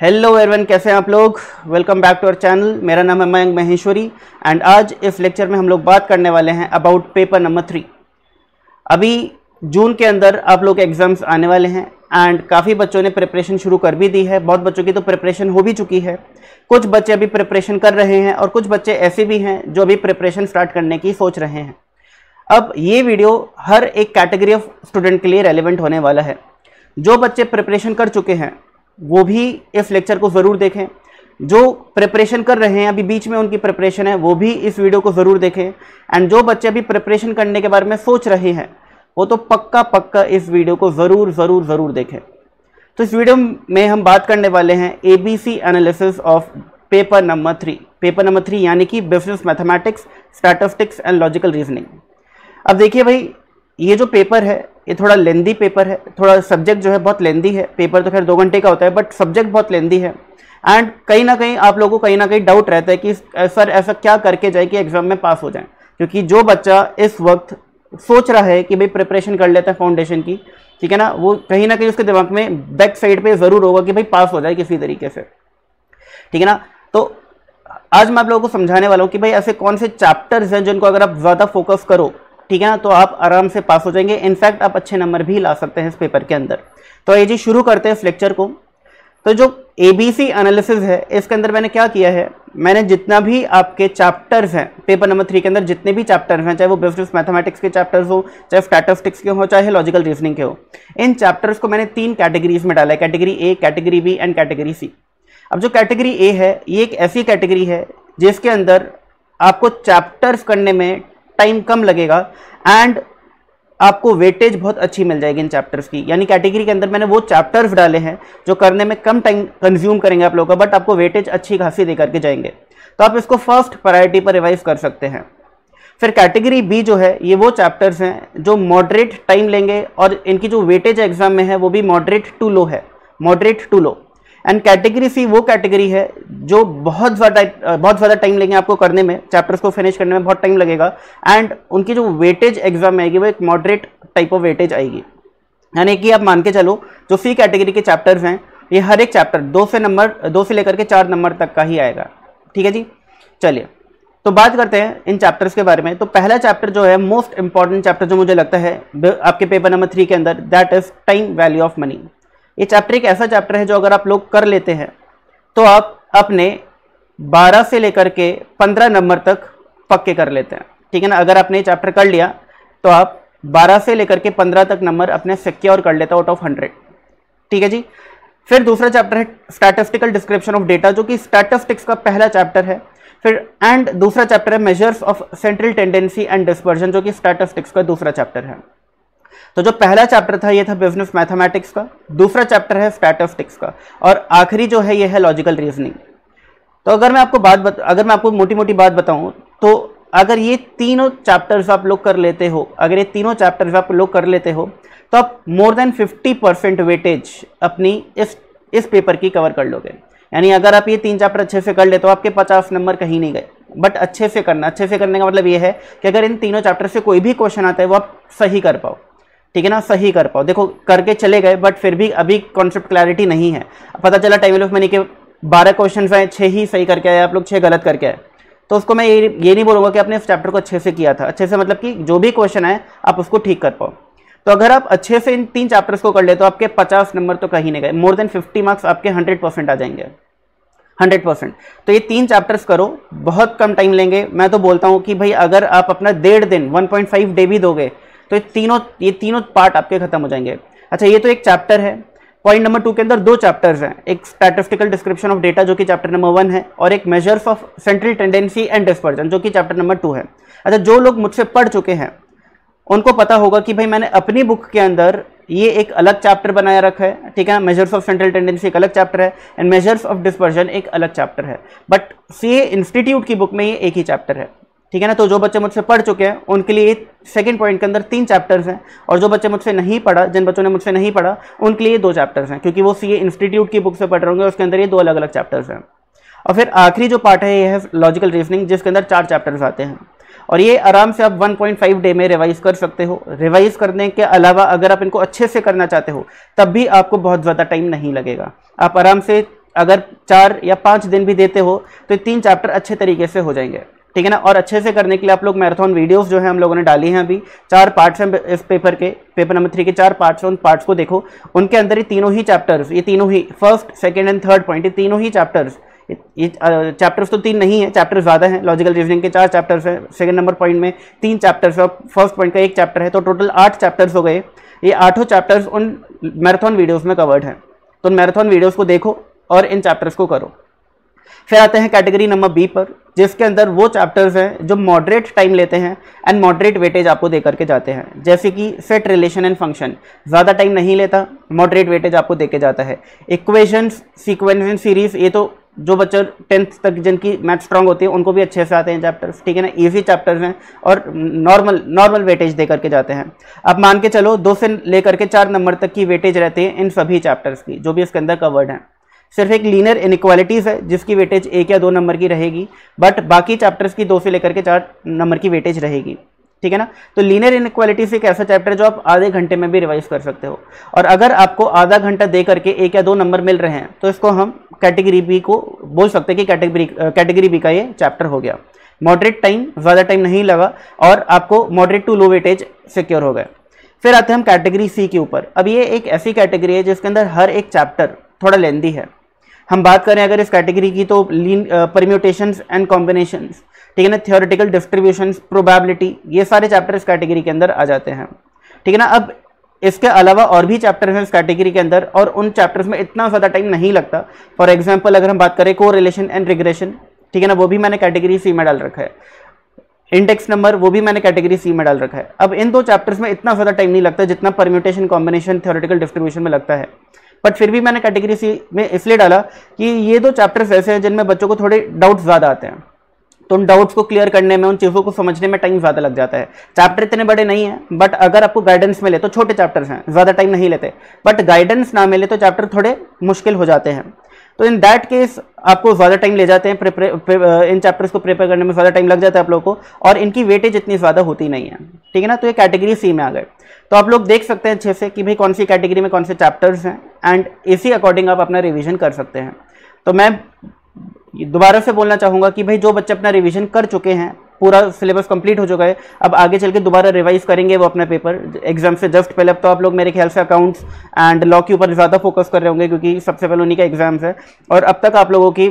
Hello everyone, कैसे हैं आप लोग। Welcome back to our channel. मेरा नाम है मयंक महेश्वरी एंड आज इस लेक्चर में हम लोग बात करने वाले हैं अबाउट पेपर नंबर 3। अभी जून के अंदर आप लोग एग्जाम्स आने वाले हैं एंड काफ़ी बच्चों ने प्रिपरेशन शुरू कर भी दी है। बहुत बच्चों की तो प्रिपरेशन हो भी चुकी है, कुछ बच्चे अभी प्रिपरेशन कर रहे हैं और कुछ बच्चे ऐसे भी हैं जो अभी प्रिपरेशन स्टार्ट करने की सोच रहे हैं। अब ये वीडियो हर एक कैटेगरी ऑफ स्टूडेंट के लिए रेलिवेंट होने वाला है। जो बच्चे प्रिपरेशन कर चुके हैं वो भी इस लेक्चर को ज़रूर देखें, जो प्रिपरेशन कर रहे हैं अभी बीच में उनकी प्रिपरेशन है वो भी इस वीडियो को ज़रूर देखें एंड जो बच्चे अभी प्रिपरेशन करने के बारे में सोच रहे हैं वो तो पक्का इस वीडियो को ज़रूर देखें। तो इस वीडियो में हम बात करने वाले हैं ABC analysis of paper number 3। Paper number 3 यानी कि business mathematics, statistics and logical reasoning. अब देखिए भाई, ये जो पेपर है ये थोड़ा लेंदी पेपर है, थोड़ा सब्जेक्ट जो है बहुत लेंदी है। पेपर तो खैर 2 घंटे का होता है बट सब्जेक्ट बहुत लेंदी है एंड कहीं ना कहीं आप लोगों को कहीं ना कहीं डाउट रहता है कि सर ऐसा क्या करके जाए कि एग्जाम में पास हो जाए। क्योंकि जो बच्चा इस वक्त सोच रहा है कि भाई प्रिपरेशन कर लेता है फाउंडेशन की, ठीक है ना, वो कहीं ना कहीं उसके दिमाग में बैक साइड पे ज़रूर होगा कि भाई पास हो जाए किसी तरीके से, ठीक है ना। तो आज मैं आप लोगों को समझाने वाला हूँ कि भाई ऐसे कौन से चैप्टर्स हैं जिनको अगर आप ज़्यादा फोकस करो, ठीक है ना, तो आप आराम से पास हो जाएंगे। इनफैक्ट आप अच्छे नंबर भी ला सकते हैं इस पेपर के अंदर। तो ये जी शुरू करते हैं इस लेक्चर को। तो जो ABC एनालिसिस है इसके अंदर मैंने क्या किया है, मैंने जितना भी आपके चैप्टर्स हैं पेपर नंबर 3 के अंदर, जितने भी चैप्टर्स हैं, चाहे वो बिजनेस मैथमेटिक्स के चैप्टर्स हो, चाहे स्टैटिस्टिक्स के हो, चाहे लॉजिकल रीजनिंग के हो, इन चैप्टर्स को मैंने 3 कैटेगरीज में डाला है, category A, category B and category C। अब जो कैटेगरी A है ये एक ऐसी कैटेगरी है जिसके अंदर आपको चैप्टर्स करने में टाइम कम लगेगा एंड आपको वेटेज बहुत अच्छी मिल जाएगी इन चैप्टर्स की। यानी कैटेगरी के अंदर मैंने वो चैप्टर्स डाले हैं जो करने में कम टाइम कंज्यूम करेंगे आप लोगों का, बट आपको वेटेज अच्छी खासी दे करके जाएंगे। तो आप इसको फर्स्ट प्रायोरिटी पर रिवाइज कर सकते हैं। फिर कैटेगरी B जो है ये वो चैप्टर्स हैं जो मॉडरेट टाइम लेंगे और इनकी जो वेटेज एग्जाम में है वो भी मॉडरेट टू लो है, moderate to low. And category C वो कैटेगरी है जो बहुत ज़्यादा टाइम लेंगे आपको करने में, चैप्टर्स को फिनिश करने में बहुत टाइम लगेगा एंड उनकी जो वेटेज एग्जाम में आएगी वो एक मॉडरेट टाइप ऑफ वेटेज आएगी। यानी कि आप मान के चलो जो C कैटेगरी के चैप्टर्स हैं ये हर एक चैप्टर 2 से लेकर के 4 नंबर तक का ही आएगा, ठीक है जी। चलिए तो बात करते हैं इन चैप्टर्स के बारे में। तो पहला चैप्टर जो है मोस्ट इंपॉर्टेंट चैप्टर जो मुझे लगता है आपके पेपर नंबर 3 के अंदर, that is time value of money. ये चैप्टर एक ऐसा चैप्टर है जो अगर आप लोग कर लेते हैं तो आप अपने 12 से लेकर के 15 नंबर तक पक्के कर लेते हैं, ठीक है ना। अगर आपने ये चैप्टर कर लिया तो आप 12 से लेकर के 15 तक नंबर अपने सिक्योर कर लेते हो आउट ऑफ 100, ठीक है जी। फिर दूसरा चैप्टर है स्टैटिस्टिकल डिस्क्रिप्शन ऑफ डेटा, जो कि स्टैटिस्टिक्स का पहला चैप्टर है। फिर एंड दूसरा चैप्टर है measures of central tendency and dispersion, जो कि स्टैटिस्टिक्स का दूसरा चैप्टर है। तो जो पहला चैप्टर था ये था बिजनेस मैथमेटिक्स का, दूसरा चैप्टर है स्टैटिस्टिक्स का और आखिरी जो है ये है लॉजिकल रीजनिंग। तो अगर मैं आपको मोटी मोटी बात बताऊं तो अगर ये तीनों चैप्टर्स आप लोग कर लेते हो, तो आप मोर देन 50% वेटेज अपनी इस पेपर की कवर कर लोगे। यानी अगर आप ये 3 चैप्टर अच्छे से कर लेते हो आपके 50 नंबर कहीं नहीं गए। बट अच्छे से करने का मतलब ये है कि अगर इन तीनों चैप्टर से कोई भी क्वेश्चन आता है वो आप सही कर पाओ, ठीक है ना, सही कर पाओ। देखो करके चले गए बट फिर भी अभी कॉन्सेप्ट क्लैरिटी नहीं है। पता चला टाइम वैल्यू ऑफ मनी के 12 क्वेश्चन आए, 6 ही सही करके आए, आप लोग 6 गलत करके आए, तो उसको मैं ये नहीं बोलूँगा कि आपने इस चैप्टर को अच्छे से किया था। अच्छे से मतलब कि जो भी क्वेश्चन आए आप उसको ठीक कर पाओ। तो अगर आप अच्छे से इन 3 चैप्टर्स को कर ले तो आपके 50 नंबर तो कहीं नहीं गए, मोर देन 50 मार्क्स आपके 100% आ जाएंगे, 100%। तो ये 3 चैप्टर्स करो, बहुत कम टाइम लेंगे। मैं तो बोलता हूँ कि भाई अगर आप अपना 1.5 दिन 1.5 डे भी दोगे तो ये तीनों पार्ट आपके खत्म हो जाएंगे। अच्छा, ये तो एक चैप्टर है। पॉइंट नंबर 2 के अंदर 2 चैप्टर्स हैं, एक स्टैटिस्टिकल डिस्क्रिप्शन ऑफ डेटा जो कि चैप्टर नंबर 1 है और एक measures of central tendency and dispersion जो कि चैप्टर नंबर 2 है। अच्छा, जो लोग मुझसे पढ़ चुके हैं उनको पता होगा कि भाई मैंने अपनी बुक के अंदर ये एक अलग चैप्टर बनाया रखा है, ठीक है। मेजर्स ऑफ सेंट्रल टेंडेंसी एक अलग चैप्टर है एंड मेजर्स ऑफ डिस्पर्जन एक अलग चैप्टर है, बट CA इंस्टीट्यूट की बुक में ये एक ही चैप्टर है, ठीक है ना। तो जो बच्चे मुझसे पढ़ चुके हैं उनके लिए सेकंड पॉइंट के अंदर 3 चैप्टर्स हैं और जो बच्चे मुझसे नहीं पढ़ा, जिन बच्चों ने मुझसे नहीं पढ़ा उनके लिए 2 चैप्टर्स हैं, क्योंकि वो CA इंस्टीट्यूट की बुक से पढ़ रहे होंगे, उसके अंदर ये 2 अलग अलग चैप्टर्स हैं। और फिर आखिरी जो पार्ट है ये है लॉजिकल रीजनिंग, जिसके अंदर 4 चैप्टर्स आते हैं और ये आराम से आप 1.5 डे में रिवाइज कर सकते हो। रिवाइज करने के अलावा अगर आप इनको अच्छे से करना चाहते हो तब भी आपको बहुत ज़्यादा टाइम नहीं लगेगा। आप आराम से अगर 4 या 5 दिन भी देते हो तो 3 चैप्टर अच्छे तरीके से हो जाएंगे, ठीक है ना। और अच्छे से करने के लिए आप लोग मैराथन वीडियोस जो है हम लोगों ने डाली हैं, अभी 4 पार्ट्स हैं इस पेपर के, पेपर नंबर 3 के 4 पार्ट्स हैं। उन पार्ट्स को देखो, उनके अंदर ये तीनों ही चैप्टर्स, ये तीनों ही first, second and third point, ये तीनों ही चैप्टर्स, ये चैप्टर्स तो 3 नहीं है, चैप्टर ज़्यादा हैं। लॉजिकल रीजनिंग के 4 चैप्टर्स हैं, सेकंड नंबर पॉइंट में 3 चैप्टर्स है, फर्स्ट पॉइंट का 1 चैप्टर है, तो टोटल 8 चैप्टर्स हो गए। ये 8 चैप्टर्स उन मैराथन वीडियोस में कवर्ड हैं, तो मैराथन वीडियोस को देखो और इन चैप्टर्स को करो। फिर आते हैं कैटेगरी नंबर बी पर, जिसके अंदर वो चैप्टर्स हैं जो मॉडरेट टाइम लेते हैं एंड मॉडरेट वेटेज आपको दे करके जाते हैं, जैसे कि सेट, रिलेशन एंड फंक्शन, ज़्यादा टाइम नहीं लेता, मॉडरेट वेटेज आपको दे के जाता है। इक्वेशंस, सीक्वेंस एंड सीरीज, ये तो जो बच्चे 10th तक जिनकी मैथ स्ट्रांग होती है उनको भी अच्छे से आते हैं चैप्टर्स, ठीक है ना। ईजी चैप्टर्स हैं और नॉर्मल वेटेज दे करके जाते हैं। अब मान के चलो 2 से लेकर के 4 नंबर तक की वेटेज रहती है इन सभी चैप्टर्स की, जो भी इसके अंदर कवर्ड हैं। सिर्फ एक लीनियर इनइक्वालिटीज़ है जिसकी वेटेज 1 या 2 नंबर की रहेगी, बट बाकी चैप्टर्स की 2 से लेकर के 4 नंबर की वेटेज रहेगी, ठीक है ना। तो लीनियर इनइक्वालिटीज एक ऐसा चैप्टर है जो आप आधे घंटे में भी रिवाइज कर सकते हो, और अगर आपको आधा घंटा दे करके 1 या 2 नंबर मिल रहे हैं तो इसको हम कैटेगरी बी को बोल सकते हैं कि कैटेगरी बी का ये चैप्टर हो गया। मॉडरेट टाइम, ज़्यादा टाइम नहीं लगा और आपको moderate to low weightage secure हो गए। फिर आते हैं हम कैटेगरी सी के ऊपर। अब ये एक ऐसी कैटेगरी है जिसके अंदर हर एक चैप्टर थोड़ा लेंदी है। हम बात करें अगर इस कैटेगरी की तो परम्यूटेशंस एंड कॉम्बिनेशंस, ठीक है ना, थ्योरेटिकल डिस्ट्रीब्यूशंस, प्रोबेबिलिटी, ये सारे चैप्टर इस कैटेगरी के अंदर आ जाते हैं, ठीक है ना। अब इसके अलावा और भी चैप्टर हैं इस कैटेगरी के अंदर और उन चैप्टर्स में इतना ज़्यादा टाइम नहीं लगता। फॉर एग्जांपल अगर हम बात करें कोरिलेशन एंड रिग्रेशन, ठीक है ना, वो भी मैंने कैटेगरी सी में डाल रखा है। इंडेक्स नंबर, वो भी मैंने कैटेगरी सी में डाल रखा है। अब इन 2 चैप्टर्स में इतना ज़्यादा टाइम नहीं लगता जितना परम्यूटेशन, कॉम्बिनेशन, थ्योरेटिकल डिस्ट्रीब्यूशन में लगता है, बट फिर भी मैंने कैटेगरी सी में इसलिए डाला कि ये 2 चैप्टर्स ऐसे हैं जिनमें बच्चों को थोड़े डाउट्स ज़्यादा आते हैं, तो उन डाउट्स को क्लियर करने में, उन चीज़ों को समझने में टाइम ज़्यादा लग जाता है। चैप्टर इतने बड़े नहीं हैं, बट अगर आपको गाइडेंस मिले तो छोटे चैप्टर्स हैं, ज़्यादा टाइम नहीं लेते, बट गाइडेंस ना मिले तो चैप्टर थोड़े मुश्किल हो जाते हैं। तो इन दैट केस आपको ज़्यादा टाइम ले जाते हैं, इन चैप्टर्स को प्रिपेयर करने में ज़्यादा टाइम लग जाता है आप लोगों को, और इनकी वेटेज इतनी ज़्यादा होती नहीं है, ठीक है ना। तो ये कैटेगरी सी में आ गए। तो आप लोग देख सकते हैं अच्छे से कि भाई कौन सी कैटेगरी में कौन से चैप्टर्स हैं, एंड इसी अकॉर्डिंग आप अपना रिवीजन कर सकते हैं। तो मैं दोबारा से बोलना चाहूँगा कि भाई जो बच्चे अपना रिवीजन कर चुके हैं, पूरा सिलेबस कंप्लीट हो चुका है, अब आगे चल के दोबारा रिवाइज करेंगे वो अपना पेपर एग्जाम से जस्ट पहले। अब तो आप लोग मेरे ख्याल से अकाउंट्स एंड लॉ के ऊपर ज़्यादा फोकस कर रहे होंगे क्योंकि सबसे पहले उन्हीं का एग्जाम्स है, और अब तक आप लोगों की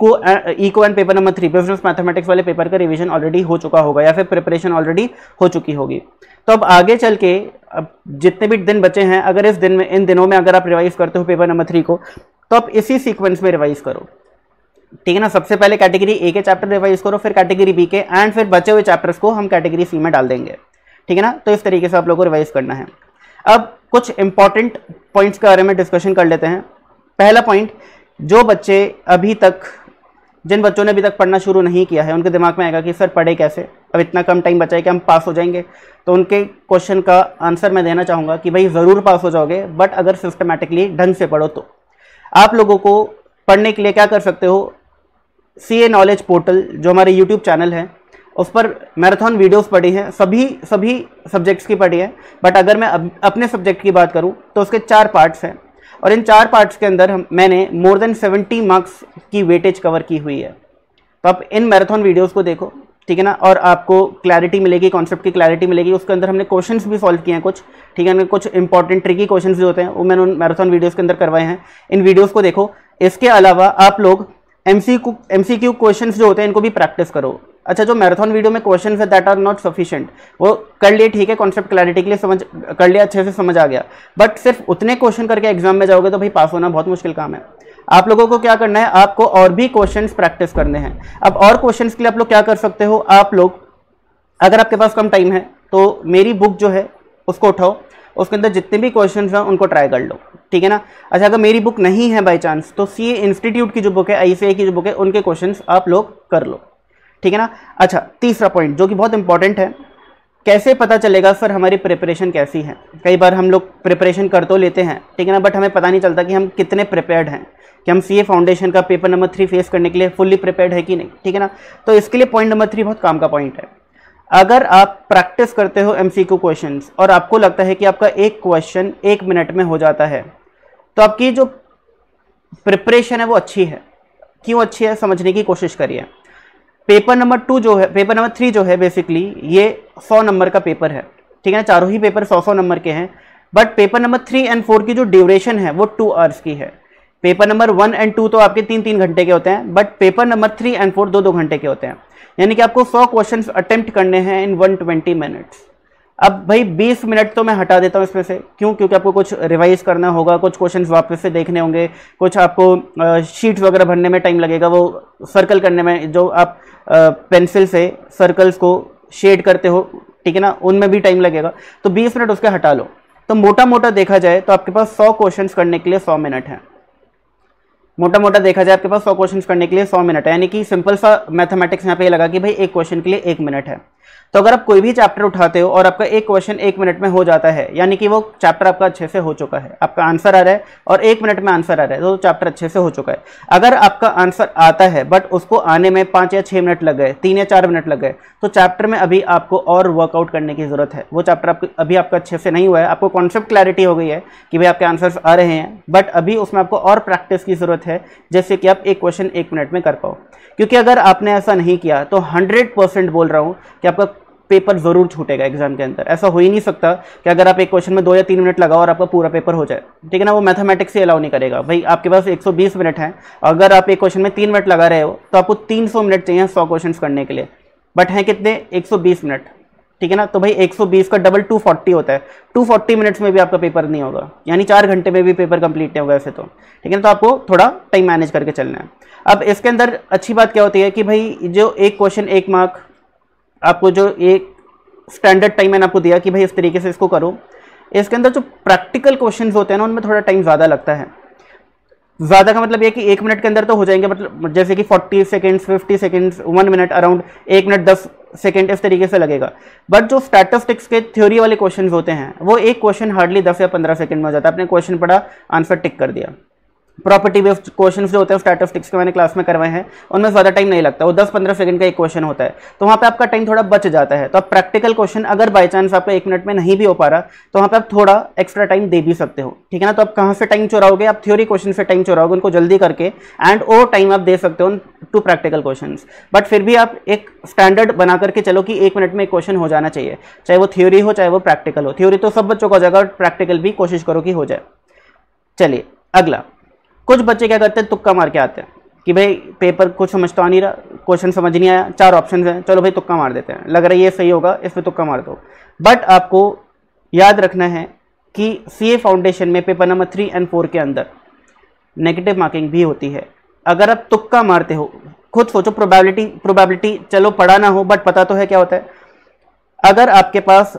eco and paper number 3 business mathematics वाले पेपर का रिविजन ऑलरेडी हो चुका होगा या फिर प्रिपरेशन ऑलरेडी हो चुकी होगी। तो अब आगे चल के अब जितने भी दिन बचे हैं, अगर इन दिनों में अगर आप रिवाइज करते हो पेपर नंबर 3 को, तो आप इसी सीक्वेंस में रिवाइज करो, ठीक है ना। सबसे पहले कैटेगरी ए के चैप्टर रिवाइज करो, फिर कैटेगरी बी के, एंड फिर बचे हुए चैप्टर्स को हम कैटेगरी सी में डाल देंगे, ठीक है ना। तो इस तरीके से आप लोगों को रिवाइज करना है। अब कुछ इंपॉर्टेंट पॉइंट्स के बारे में डिस्कशन कर लेते हैं। पहला पॉइंट, जो बच्चे जिन बच्चों ने अभी तक पढ़ना शुरू नहीं किया है, उनके दिमाग में आएगा कि सर पढ़े कैसे, अब इतना कम टाइम बचा है कि हम पास हो जाएंगे। तो उनके क्वेश्चन का आंसर मैं देना चाहूँगा कि भाई ज़रूर पास हो जाओगे, बट अगर सिस्टमैटिकली ढंग से पढ़ो तो। आप लोगों को पढ़ने के लिए क्या कर सकते हो, CA नॉलेज पोर्टल जो हमारे YouTube चैनल है, उस पर मैराथन वीडियोस पढ़ी हैं, सभी सब्जेक्ट्स की पढ़ी है, बट अगर मैं अपने सब्जेक्ट की बात करूं तो उसके 4 पार्ट्स हैं, और इन 4 पार्ट्स के अंदर मैंने मोर देन 70 मार्क्स की वेटेज कवर की हुई है। तो आप इन मैराथन वीडियोस को देखो, ठीक है ना, और आपको क्लैरिटी मिलेगी, कॉन्सेप्ट की क्लैरिटी मिलेगी। उसके अंदर हमने क्वेश्चंस भी सॉल्व किए हैं कुछ, ठीक है ना, कुछ इंपॉर्टेंट ट्रिकी क्वेश्चंस जो होते हैं वो मैंने उन मैराथन वीडियोस के अंदर करवाए हैं। इन वीडियोस को देखो। इसके अलावा आप लोग MCQ क्वेश्चंस जो होते हैं इनको भी प्रैक्टिस करो। अच्छा, जो मैराथन वीडियो में क्वेश्चंस है दैट आर नॉट सफिशिएंट, वो कर लिए, ठीक है, कॉन्सेप्ट क्लैरिटी के लिए समझ कर लिया, अच्छे से समझ आ गया, बट सिर्फ उतने क्वेश्चन करके एग्जाम में जाओगे तो भाई पास होना बहुत मुश्किल काम है। आप लोगों को क्या करना है, आपको और भी क्वेश्चंस प्रैक्टिस करने हैं। अब और क्वेश्चंस के लिए आप लोग क्या कर सकते हो, आप लोग अगर आपके पास कम टाइम है तो मेरी बुक जो है उसको उठाओ, उसके अंदर जितने भी क्वेश्चंस हैं उनको ट्राई कर लो, ठीक है ना। अच्छा, अगर मेरी बुक नहीं है बाई चांस तो CA इंस्टीट्यूट की जो बुक है, ICAI की जो बुक है, उनके क्वेश्चंस आप लोग कर लो, ठीक है ना। अच्छा, तीसरा पॉइंट जो कि बहुत इंपॉर्टेंट है, कैसे पता चलेगा सर हमारी प्रिपरेशन कैसी है। कई बार हम लोग प्रिपरेशन कर तो लेते हैं, ठीक है ना, बट हमें पता नहीं चलता कि हम कितने प्रिपेयर्ड हैं, कि हम CA फाउंडेशन का पेपर नंबर 3 फेस करने के लिए फुल्ली प्रिपेयर्ड है कि नहीं, ठीक है ना। तो इसके लिए पॉइंट नंबर 3 बहुत काम का पॉइंट है। अगर आप प्रैक्टिस करते हो MCQ क्वेश्चंस और आपको लगता है कि आपका एक क्वेश्चन 1 मिनट में हो जाता है, तो आपकी जो प्रिपरेशन है वो अच्छी है। क्यों अच्छी है, समझने की कोशिश करिए। पेपर नंबर 2 जो है, पेपर नंबर 3 जो है, बेसिकली ये 100 नंबर का पेपर है, ठीक है ना। चारों ही पेपर 100-100 नंबर के हैं, बट पेपर नंबर 3 एंड 4 की जो ड्यूरेशन है वो 2 आवर्स की है। पेपर नंबर 1 एंड 2 तो आपके 3-3 घंटे के होते हैं, बट पेपर नंबर 3 एंड 4 2-2 घंटे के होते हैं। यानी कि आपको 100 क्वेश्चन अटेम्प्ट करने हैं इन 120 मिनट्स। अब भाई 20 मिनट तो मैं हटा देता हूँ इसमें से, क्यों? क्योंकि आपको कुछ रिवाइज करना होगा, कुछ क्वेश्चंस वापस से देखने होंगे, कुछ आपको शीट्स वगैरह भरने में टाइम लगेगा, वो सर्कल करने में, जो आप पेंसिल से सर्कल्स को शेड करते हो, ठीक है ना, उनमें भी टाइम लगेगा। तो 20 मिनट उसके हटा लो। तो मोटा मोटा देखा जाए तो आपके पास 100 क्वेश्चंस करने के लिए 100 मिनट है। मोटा मोटा देखा जाए आपके पास 100 क्वेश्चंस करने के लिए 100 मिनट है। यानी कि सिंपल सा मैथमेटिक्स यहाँ पे ये लगा कि भाई एक क्वेश्चन के लिए 1 मिनट है। तो अगर आप कोई भी चैप्टर उठाते हो और आपका एक क्वेश्चन 1 मिनट में हो जाता है, यानी कि वो चैप्टर आपका अच्छे से हो चुका है, आपका आंसर आ रहा है और 1 मिनट में आंसर आ रहा है, तो चैप्टर अच्छे से हो चुका है। अगर आपका आंसर आता है बट उसको आने में 5 या 6 मिनट लग गए, 3 या 4 मिनट लग गए, तो चैप्टर में अभी आपको और वर्कआउट करने की जरूरत है। वो चैप्टर अभी आपका अच्छे से नहीं हुआ है, आपको कॉन्सेप्ट क्लैरिटी हो गई है कि भाई आपके आंसर्स आ रहे हैं, बट अभी उसमें आपको और प्रैक्टिस की जरूरत है, जैसे कि आप एक क्वेश्चन 1 मिनट में कर पाओ। क्योंकि अगर आपने ऐसा नहीं किया तो 100% बोल रहा हूँ कि आपका पेपर जरूर छूटेगा एग्जाम के अंदर। ऐसा हो ही नहीं सकता कि अगर आप एक क्वेश्चन में 2 या 3 मिनट लगाओ और आपका पूरा पेपर हो जाए, ठीक है ना। वो मैथमेटिक्स से अलाउ नहीं करेगा। भाई आपके पास 120 मिनट है, अगर आप एक क्वेश्चन में 3 मिनट लगा रहे हो तो आपको 300 मिनट चाहिए 100 क्वेश्चन करने के लिए, बट हैं कितने? 120 मिनट, ठीक है ना। तो भाई 120 का डबल 240 होता है। 240 मिनट्स में भी आपका पेपर नहीं होगा, यानी 4 घंटे में भी पेपर कंप्लीट नहीं होगा ऐसे तो, ठीक है। तो आपको थोड़ा टाइम मैनेज करके चलना है। अब इसके अंदर अच्छी बात क्या होती है कि भाई जो एक क्वेश्चन 1 मार्क, आपको जो एक स्टैंडर्ड टाइम मैंने आपको दिया कि भाई इस तरीके से इसको करो, इसके अंदर जो प्रैक्टिकल क्वेश्चंस होते हैं ना उनमें थोड़ा टाइम ज़्यादा लगता है। ज़्यादा का मतलब ये कि 1 मिनट के अंदर तो हो जाएंगे, मतलब जैसे कि 40 seconds, 50 seconds, 1 minute, around 1 minute 10 second, इस तरीके से लगेगा। बट जो स्टैटिस्टिक्स के थ्योरी वाले क्वेश्चन होते हैं वो एक क्वेश्चन हार्डली 10 या 15 सेकेंड में हो जाता है। आपने क्वेश्चन पढ़ा, आंसर टिक कर दिया। प्रॉपर्टी बेस्ड क्वेश्चंस जो होते हैं स्टैटिस्टिक्स के मैंने क्लास में करवाए हैं, उनमें ज़्यादा टाइम नहीं लगता, वो 10-15 सेकंड का एक क्वेश्चन होता है, तो वहाँ पे आपका टाइम थोड़ा बच जाता है। तो आप प्रैक्टिकल क्वेश्चन अगर बाई चांस आपका 1 मिनट में नहीं भी हो पा रहा, तो वहाँ पे आप थोड़ा एक्स्ट्रा टाइम दे भी सकते हो, ठीक है ना। तो आप कहाँ से टाइम चुराओगे? आप थ्योरी क्वेश्चन से टाइम चुराओगे, उनको जल्दी करके, एंड वो टाइम आप दे सकते हो टू प्रैक्टिकल क्वेश्चन। बट फिर भी आप एक स्टैंडर्ड बना करके चलो कि 1 मिनट में एक क्वेश्चन हो जाना चाहिए, चाहे वो थ्योरी हो चाहे वो प्रैक्टिकल हो। थ्योरी तो सब बच्चों को हो जाएगा, प्रैक्टिकल भी कोशिश करो कि हो जाए। चलिए अगला, कुछ बच्चे क्या करते हैं, तुक्का मार के आते हैं कि भाई पेपर कुछ समझ तो आ नहीं रहा, क्वेश्चन समझ नहीं आया, 4 ऑप्शन हैं, चलो भाई तुक्का मार देते हैं, लग रहा है ये सही होगा, इस पर तुक्का मार दो। बट आपको याद रखना है कि सीए फाउंडेशन में पेपर नंबर 3 एंड 4 के अंदर नेगेटिव मार्किंग भी होती है। अगर आप तुक्का मारते हो, खुद सोचो, प्रोबेबिलिटी चलो पढ़ा ना हो बट पता तो है क्या होता है। अगर आपके पास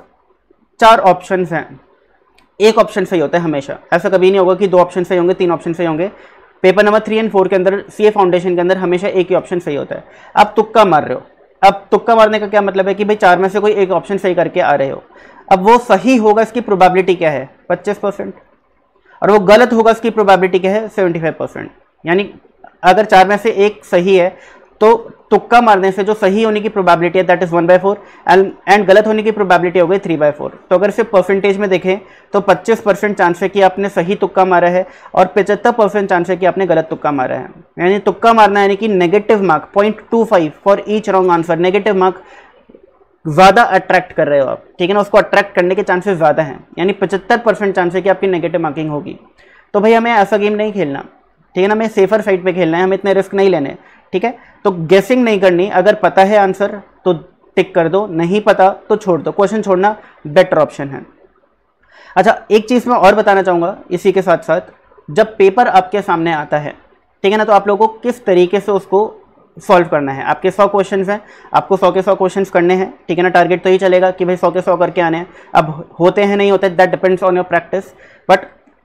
4 ऑप्शन हैं, एक ऑप्शन सही होता है हमेशा, ऐसा कभी नहीं होगा कि 2 ऑप्शन सही होंगे, 3 ऑप्शन सही होंगे। पेपर नंबर 3 एंड 4 के अंदर सीए फाउंडेशन के अंदर हमेशा एक ही ऑप्शन सही होता है। आप तुक्का मार रहे हो। अब तुक्का मारने का क्या मतलब है कि भाई 4 में से कोई एक ऑप्शन सही करके आ रहे हो। अब वो सही होगा, इसकी प्रोबेबिलिटी क्या है? 25%, और वो गलत होगा, इसकी प्रोबेबिलिटी क्या है? 75%। यानी अगर 4 में से एक सही है तो तुक्का मारने से जो सही होने की प्रोबेबिलिटी है दैट इज 1/4 एंड गलत होने की प्रोबेबिलिटी हो गई 3/4। तो अगर सिर्फ परसेंटेज में देखें तो 25% चांस है कि आपने सही तुक्का मारा है और 75% चांस है कि आपने गलत तुक्का मारा है। यानी तुक्का मारना यानी कि negative mark 0.25 for each wrong answer, negative mark ज़्यादा अट्रैक्ट कर रहे हो आप, ठीक है ना। उसको अट्रैक्ट करने के चांसेस ज़्यादा हैं, यानी 75% चांस है कि आपकी नेगेटिव मार्किंग होगी। तो भाई हमें ऐसा गेम नहीं खेलना, ठीक है ना, हमें सेफर साइड पे खेलना है, हमें इतने रिस्क नहीं लेने, ठीक है। तो गेसिंग नहीं करनी, अगर पता है आंसर तो टिक कर दो, नहीं पता तो छोड़ दो, क्वेश्चन छोड़ना बेटर ऑप्शन है। अच्छा, एक चीज़ मैं और बताना चाहूँगा इसी के साथ साथ, जब पेपर आपके सामने आता है, ठीक है ना, तो आप लोगों को किस तरीके से उसको सॉल्व करना है। आपके 100 क्वेश्चन हैं, आपको 100 के 100 क्वेश्चन करने हैं, ठीक है ना। टारगेट तो ही चलेगा कि भाई 100 के 100 करके आने हैं। अब होते हैं नहीं होते, that depends on your practice, but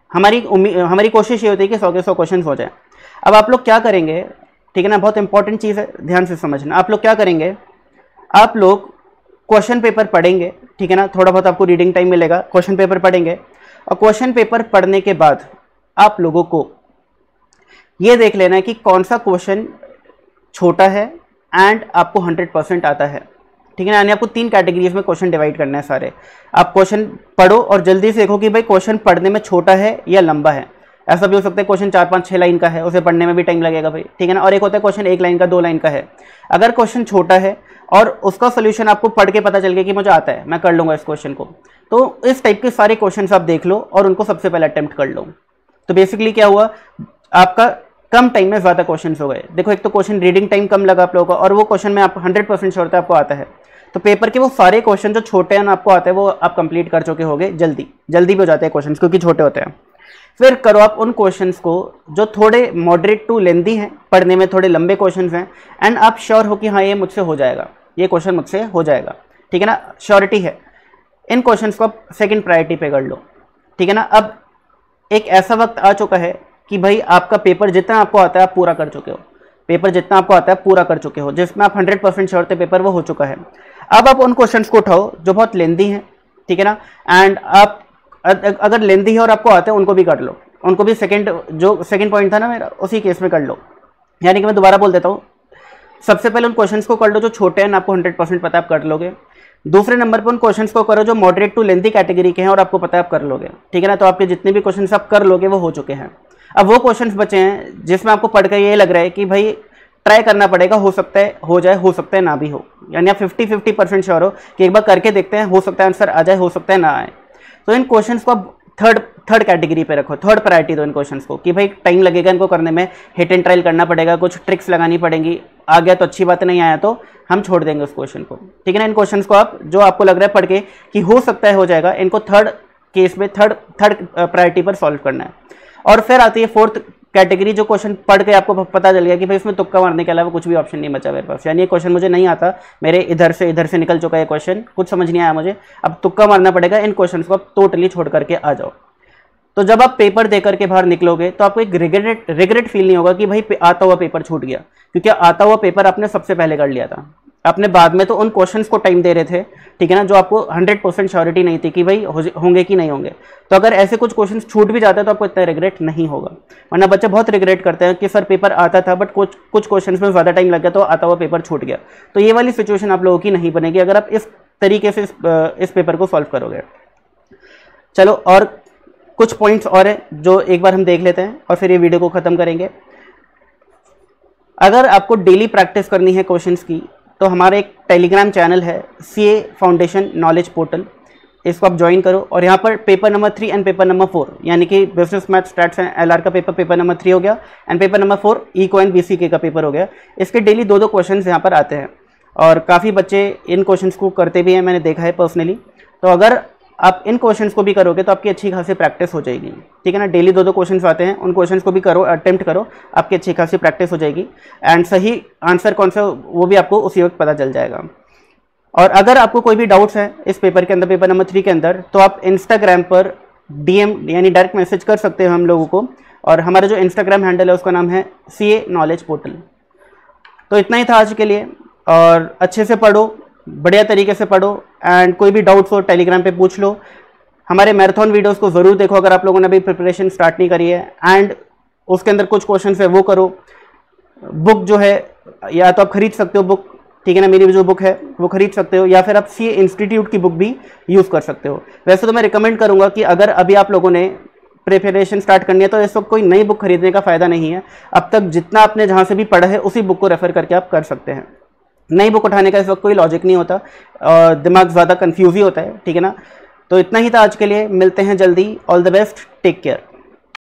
हमारी कोशिश ये होती है कि 100 के 100 क्वेश्चन हो जाए। अब आप लोग क्या करेंगे, ठीक है ना, बहुत इंपॉर्टेंट चीज़ है, ध्यान से समझना। आप लोग क्या करेंगे, आप लोग क्वेश्चन पेपर पढ़ेंगे, ठीक है ना, थोड़ा बहुत आपको रीडिंग टाइम मिलेगा, क्वेश्चन पेपर पढ़ेंगे, और क्वेश्चन पेपर पढ़ने के बाद आप लोगों को ये देख लेना है कि कौन सा क्वेश्चन छोटा है एंड आपको 100% आता है, ठीक है ना। यानी आपको 3 कैटेगरीज में क्वेश्चन डिवाइड करना है सारे। आप क्वेश्चन पढ़ो और जल्दी से देखो कि भाई क्वेश्चन पढ़ने में छोटा है या लंबा है। ऐसा भी हो सकता है क्वेश्चन 4-5-6 लाइन का है, उसे पढ़ने में भी टाइम लगेगा भाई, ठीक है ना। और एक होता है क्वेश्चन 1 लाइन का, 2 लाइन का है। अगर क्वेश्चन छोटा है और उसका सोल्यूशन आपको पढ़ के पता चल गया कि मुझे आता है, मैं कर लूँगा इस क्वेश्चन को, तो इस टाइप के सारे क्वेश्चन आप देख लो और उनको सबसे पहले अटेम्प्ट कर लो। तो बेसिकली क्या हुआ, आपका कम टाइम में ज़्यादा क्वेश्चन हो गए। देखो एक तो क्वेश्चन रीडिंग टाइम कम लगा आप लोगों का, और वो क्वेश्चन में आप 100% श्योर था आपको आता है। तो पेपर के वो सारे क्वेश्चन जो छोटे हैं आपको आते हैं, वो आप कंप्लीट कर चुके होगे, जल्दी भी हो जाते हैं क्वेश्चन क्योंकि छोटे होते हैं। फिर करो आप उन क्वेश्चंस को जो थोड़े मॉडरेट टू लेंदी हैं, पढ़ने में थोड़े लंबे क्वेश्चंस हैं, एंड आप श्योर हो कि हाँ ये मुझसे हो जाएगा, ये क्वेश्चन मुझसे हो जाएगा, ठीक है ना, श्योरिटी है। इन क्वेश्चंस को आप सेकंड प्रायोरिटी पे कर लो, ठीक है ना। अब एक ऐसा वक्त आ चुका है कि भाई आपका पेपर जितना आपको आता है आप पूरा कर चुके हो, पेपर जितना आपको आता है पूरा कर चुके हो, जिसमें आप 100% श्योर थे पेपर वो हो चुका है। अब आप उन क्वेश्चंस को उठाओ जो बहुत लेंदी हैं, ठीक है ना, एंड आप अगर लेंदी है और आपको आता है उनको भी कर लो, उनको भी सेकंड पॉइंट था ना मेरा, उसी केस में कर लो। यानी कि मैं दोबारा बोल देता हूँ, सबसे पहले उन क्वेश्चंस को कर लो जो छोटे हैं, आपको 100% पता है आप कर लोगे। दूसरे नंबर पर उन क्वेश्चंस को करो जो मॉडरेट टू लेंदी कैटेगरी के हैं और आपको पता है आप कर लोगे, ठीक है ना। तो आपके जितने भी क्वेश्चंस आप कर लोगे वो हो चुके हैं। अब वो क्वेश्चंस बचे हैं जिसमें आपको पढ़कर ये लग रहा है कि भाई ट्राई करना पड़ेगा, हो सकता है हो जाए, हो सकता है ना भी हो, यानी आप 50-50% श्योर हो कि एक बार करके देखते हैं, हो सकता है आंसर आ जाए, हो सकता है ना आए। तो इन क्वेश्चंस को आप थर्ड कैटेगरी पे रखो, थर्ड प्रायोरिटी दो इन क्वेश्चंस को कि भाई टाइम लगेगा इनको करने में, हिट एंड ट्रायल करना पड़ेगा, कुछ ट्रिक्स लगानी पड़ेंगी, आ गया तो अच्छी बात, नहीं आया तो हम छोड़ देंगे उस क्वेश्चन को, ठीक है ना। इन क्वेश्चंस को आप जो आपको लग रहा है पढ़ के कि हो सकता है हो जाएगा, इनको थर्ड केस में थर्ड प्रायोरिटी पर सॉल्व करना है। और फिर आती है फोर्थ कैटेगरी, जो क्वेश्चन पढ़ के आपको पता चल गया कि भाई इसमें तुक्का मारने के अलावा कुछ भी ऑप्शन नहीं बचा मेरे पास, यानी ये क्वेश्चन मुझे नहीं आता, मेरे इधर से निकल चुका है क्वेश्चन, कुछ समझ नहीं आया मुझे, अब तुक्का मारना पड़ेगा। इन क्वेश्चन को आप टोटली छोड़ करके आ जाओ। तो जब आप पेपर दे करके बाहर निकलोगे तो आपको एक रिग्रेट फील नहीं होगा कि भाई आता हुआ पेपर छूट गया, क्योंकि आता हुआ पेपर आपने सबसे पहले कर लिया था। आपने बाद में तो उन क्वेश्चंस को टाइम दे रहे थे, ठीक है ना, जो आपको 100% श्योरिटी नहीं थी कि भाई होंगे कि नहीं होंगे। तो अगर ऐसे कुछ क्वेश्चंस छूट भी जाते हैं तो आपको इतना रिग्रेट नहीं होगा। वरना बच्चे बहुत रिग्रेट करते हैं कि सर पेपर आता था बट कुछ क्वेश्चंस में ज़्यादा टाइम लग गया तो आता हुआ पेपर छूट गया। तो ये वाली सिचुएशन आप लोगों की नहीं बनेगी अगर आप इस तरीके से इस पेपर को सॉल्व करोगे। चलो और कुछ पॉइंट्स और हैं जो एक बार हम देख लेते हैं और फिर ये वीडियो को ख़त्म करेंगे। अगर आपको डेली प्रैक्टिस करनी है क्वेश्चंस की तो हमारा एक टेलीग्राम चैनल है CA फाउंडेशन नॉलेज पोर्टल, इसको आप ज्वाइन करो। और यहाँ पर paper number 3 and paper number 4 यानी कि business math stats and LR का पेपर नंबर 3 हो गया and paper number 4 eco and BCK का पेपर हो गया। इसके डेली 2-2 क्वेश्चन यहाँ पर आते हैं और काफ़ी बच्चे इन क्वेश्चन को करते भी हैं, मैंने देखा है पर्सनली। तो अगर आप इन क्वेश्चंस को भी करोगे तो आपकी अच्छी खासी प्रैक्टिस हो जाएगी, ठीक है ना। डेली 2-2 क्वेश्चंस आते हैं, उन क्वेश्चंस को भी करो, अटेम्प्ट करो, आपकी अच्छी खासी प्रैक्टिस हो जाएगी एंड सही आंसर कौन सा वो भी आपको उसी वक्त पता चल जाएगा। और अगर आपको कोई भी डाउट्स है इस पेपर के अंदर, पेपर नंबर 3 के अंदर, तो आप इंस्टाग्राम पर DM यानी डायरेक्ट मैसेज कर सकते हैं हम लोगों को। और हमारा जो इंस्टाग्राम हैंडल है उसका नाम है CA नॉलेज पोर्टल। तो इतना ही था आज के लिए, और अच्छे से पढ़ो, बढ़िया तरीके से पढ़ो एंड कोई भी डाउट्स हो टेलीग्राम पे पूछ लो। हमारे मैराथन वीडियोस को ज़रूर देखो अगर आप लोगों ने अभी प्रिपरेशन स्टार्ट नहीं करी है, एंड उसके अंदर कुछ क्वेश्चन है वो करो। बुक जो है या तो आप खरीद सकते हो बुक, ठीक है ना, मेरी जो बुक है वो खरीद सकते हो, या फिर आप CA इंस्टीट्यूट की बुक भी यूज़ कर सकते हो। वैसे तो मैं रिकमेंड करूँगा कि अगर अभी आप लोगों ने प्रिपरेशन स्टार्ट करनी है तो इस वक्त कोई नई बुक खरीदने का फ़ायदा नहीं है। अब तक जितना आपने जहाँ से भी पढ़ा है उसी बुक को रेफ़र करके आप कर सकते हैं। नई बुक उठाने का इस वक्त कोई लॉजिक नहीं होता और दिमाग ज़्यादा कंफ्यूज ही होता है, ठीक है ना। तो इतना ही था आज के लिए, मिलते हैं जल्दी। All the best, take care.